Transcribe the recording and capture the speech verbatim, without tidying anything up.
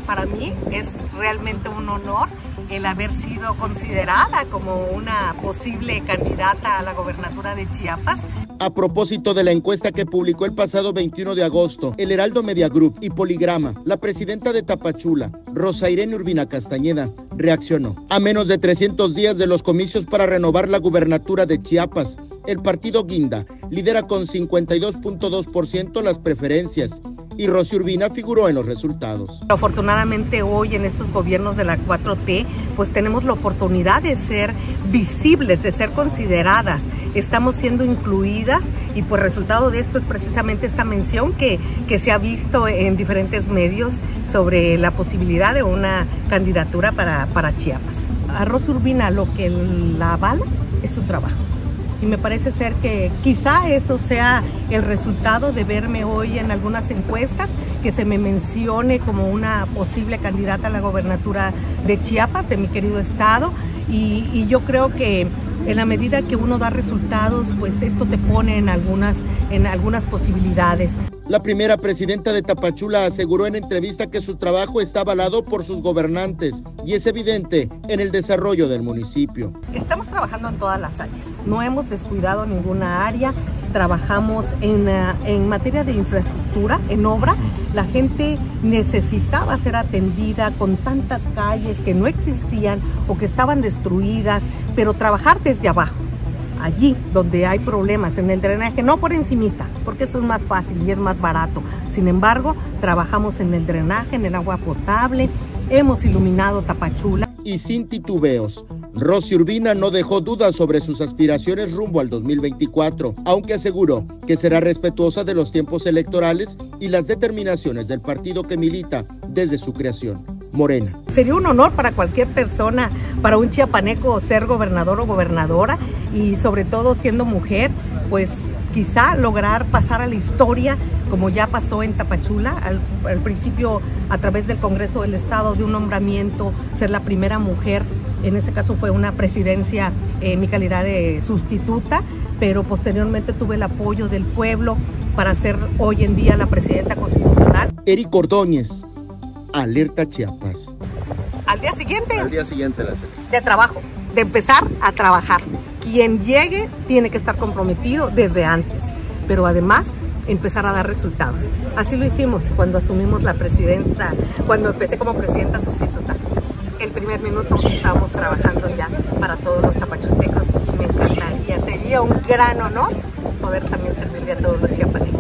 para mí es realmente un honor el haber sido considerada como una posible candidata a la gobernatura de Chiapas. A propósito de la encuesta que publicó el pasado veintiuno de agosto, el Heraldo Media Group y Poligrama, la presidenta de Tapachula, Rosa Irene Urbina Castañeda, reaccionó. A menos de trescientos días de los comicios para renovar la gubernatura de Chiapas, el partido Guinda lidera con cincuenta y dos punto dos por ciento las preferencias y Rosy Urbina figuró en los resultados. Afortunadamente hoy en estos gobiernos de la cuatro T, pues tenemos la oportunidad de ser visibles, de ser consideradas, estamos siendo incluidas y pues resultado de esto es precisamente esta mención que, que se ha visto en diferentes medios sobre la posibilidad de una candidatura para, para Chiapas. A Rosy Urbina lo que la avala es su trabajo. Y me parece ser que quizá eso sea el resultado de verme hoy en algunas encuestas, que se me mencione como una posible candidata a la gobernatura de Chiapas, de mi querido estado, y, y yo creo que en la medida que uno da resultados, pues esto te pone en algunas, en algunas posibilidades. La primera presidenta de Tapachula aseguró en entrevista que su trabajo está avalado por sus gobernantes y es evidente en el desarrollo del municipio. Estamos trabajando en todas las áreas, no hemos descuidado ninguna área, trabajamos en, en materia de infraestructura, en obra. La gente necesitaba ser atendida con tantas calles que no existían o que estaban destruidas, pero trabajar desde abajo. Allí donde hay problemas en el drenaje, no por encimita, porque eso es más fácil y es más barato. Sin embargo, trabajamos en el drenaje, en el agua potable, hemos iluminado Tapachula. Y sin titubeos, Rosy Urbina no dejó dudas sobre sus aspiraciones rumbo al dos mil veinticuatro, aunque aseguró que será respetuosa de los tiempos electorales y las determinaciones del partido que milita desde su creación, Morena. Sería un honor para cualquier persona, para un chiapaneco ser gobernador o gobernadora y sobre todo siendo mujer, pues quizá lograr pasar a la historia como ya pasó en Tapachula, al, al principio a través del Congreso del Estado de un nombramiento, ser la primera mujer, en ese caso fue una presidencia en eh, mi calidad de sustituta, pero posteriormente tuve el apoyo del pueblo para ser hoy en día la presidenta constitucional. Eric Ordóñez, Alerta Chiapas. Al día siguiente. Al día siguiente la selección. De trabajo, de empezar a trabajar. Quien llegue tiene que estar comprometido desde antes, pero además empezar a dar resultados. Así lo hicimos cuando asumimos la presidenta, cuando empecé como presidenta sustituta. El primer minuto estábamos trabajando ya para todos los tapachultecos y me encantaría, sería un gran honor poder también servirle a todos los chiapanecos.